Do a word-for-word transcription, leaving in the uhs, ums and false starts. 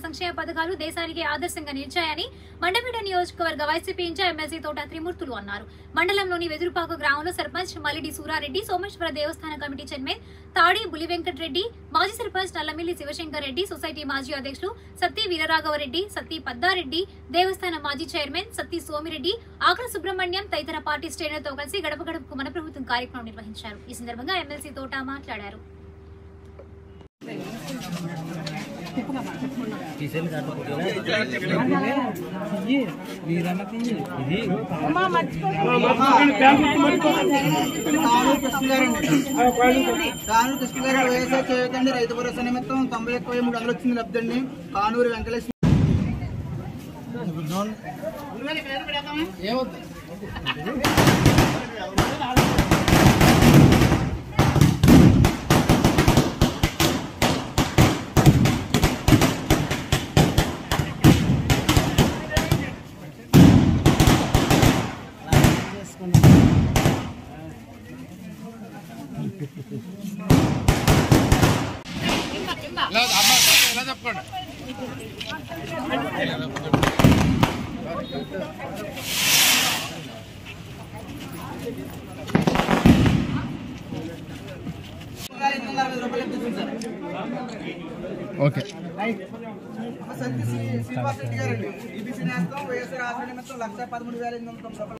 సంక్షేమ పథకాలు దేశానికి ఆదర్శంగా నిలిచాయని మండపేట నియోజకవర్గ వైసీపీ ఇన్ఛార్జ్ ఎమ్మెల్సీ తోట త్రిమూర్తులు అన్నారు. మండలంలోని వెదురుపాక గ్రామంలో సర్పంచ్ మల్లిడి సూరారెడ్డి, సోమేశ్వర దేవస్థాన కమిటీ చైర్మన్ తాడి బులి వెంకటరెడ్డి, మాజీ సర్పంచ్ నల్లమిల్లి శివశంకర్ రెడ్డి, సొసైటీ మాజీ అధ్యక్షులు సత్తి వీరరాఘవరెడ్డి, సత్తి పద్దారెడ్డి, దేవస్థాన మాజీ చైర్మన్ సత్తి సోమిరెడ్డి, ఆకుల సుబ్రహ్మణ్యం తదితర పార్టీ శ్రేణులతో కలిసి గడప గడపకు మన ప్రభుత్వం కార్యక్రమం నిర్వహించారు. ఈ సందర్భంగా ఎమ్మెల్సీ తోట మాట్లాడారు. వైఎస్ఆర్ చేయకండి రైతు భరోసా నిమిత్తం తొంభై ఎక్కువ మూడు వందలు వచ్చింది లబ్ధండి. కానూరు వెంకటేశ్వర చెప్పండి. ఓకే శ్రీనివాస్ రెడ్డి గారండి ఈబీసీ నేస్తం వైఎస్ఆర్ ఆశ్రయ నిమిత్తం లక్ష పదమూడు వేల ఎనిమిది వందల